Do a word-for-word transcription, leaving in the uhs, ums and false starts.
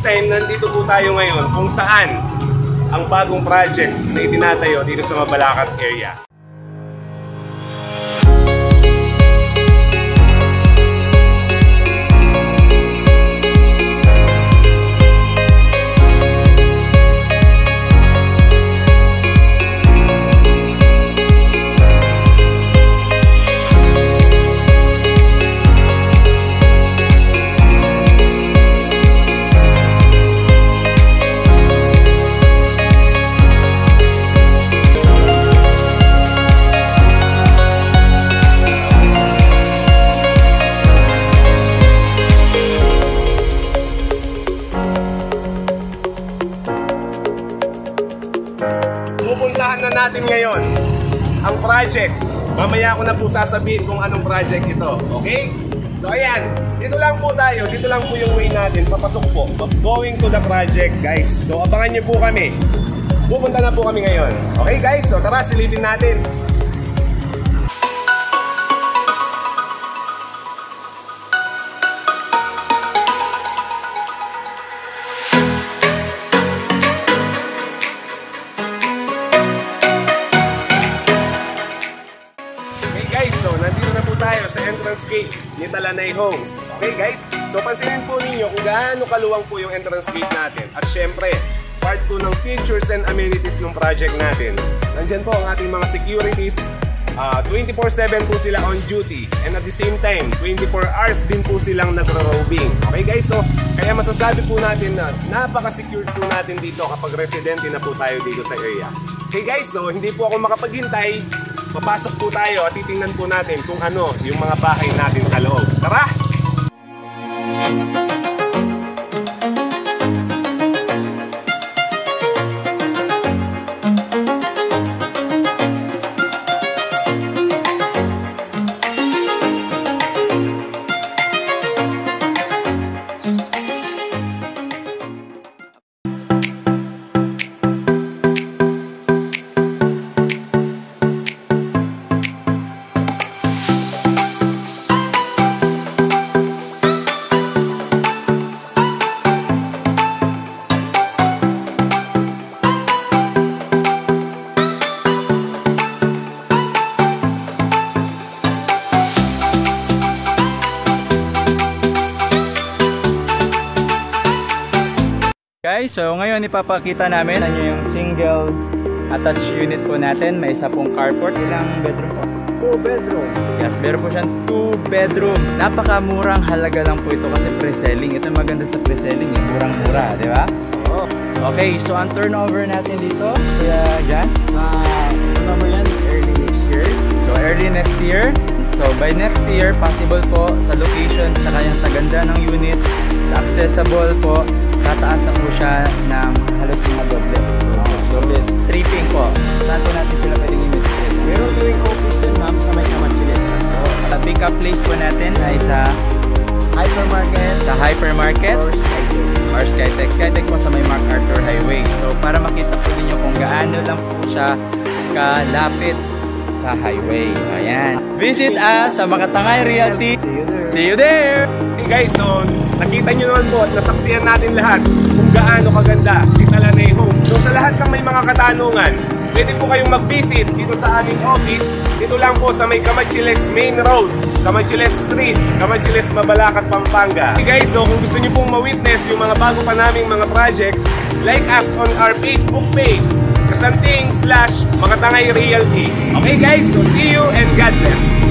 time, nandito po tayo ngayon kung saan ang bagong project na itinatayo dito sa Mabalacat area. Pupuntahan na natin ngayon ang project. Mamaya ko na po sasabihin kung anong project ito. Okay? So ayan, dito lang po tayo. Dito lang po yung way natin. Papasok po. Going to the project, guys. So abangan nyo po kami. Pupunta na po kami ngayon. Okay guys? So tara, silipin natin. So, nandito na po tayo sa entrance gate ni Talanay Homes. Okay guys? So, pansinin po ninyo kung gaano kaluwang po yung entrance gate natin. At syempre, part two ng features and amenities ng project natin. Nandyan po ang ating mga securities. Uh, twenty-four seven po sila on duty. And at the same time, twenty-four hours din po silang nagro-roving. Okay guys? So, kaya masasabi po natin na napaka-secure po natin dito kapag residente na po tayo dito sa area. Okay guys? So, hindi po ako makapaghintay. Papasok po tayo at titingnan po natin kung ano yung mga bahay natin sa loob. Tara! Guys, so ngayon ipapakita namin ano yung single attached unit po natin. May isa pong carport. Ilang bedroom po? two bedroom. Yes, meron po siyang two bedroom. Napakamurang halaga lang po ito kasi pre-selling. Ito yung maganda sa pre-selling, eh. Murang-mura, di ba? Oh. Okay, so ang turnover natin dito, kaya dyan, sa turnover yan, early next year. So early next year. So by next year, possible po sa location, saka yan sa ganda ng unit, sa accessible po, tataas na po siya ng halos mga doble. Halos doble. Tripping po. Saan po natin sila pwedeng i-visit? Meron tuwing office din ma'am sa may Kamachiles. So, sa pick up place po natin ay sa hypermarket, sa hypermarket or Skytech. Or Skytech. Skytech po sa may MacArthur Highway. So para makita po ninyo kung gaano lang po siya kalapit sa highway. Ayan. Visit us sa Makatangay Realty. See you there. See you there! Hey guys, so nakita nyo naman po at nasaksihan natin lahat kung gaano kaganda si Talanay Homes. So sa lahat ng may mga katanungan, pwede po kayong mag-visit dito sa aming office. Dito lang po sa may Kamachiles Main Road, Kamachiles Street, Kamachiles, Mabalacat, Pampanga. Hey guys, so kung gusto nyo pong ma-witness yung mga bago pa naming mga projects, like us on our Facebook page, Kasanting slash Makatangay Realty. Okay guys, so see you and God bless!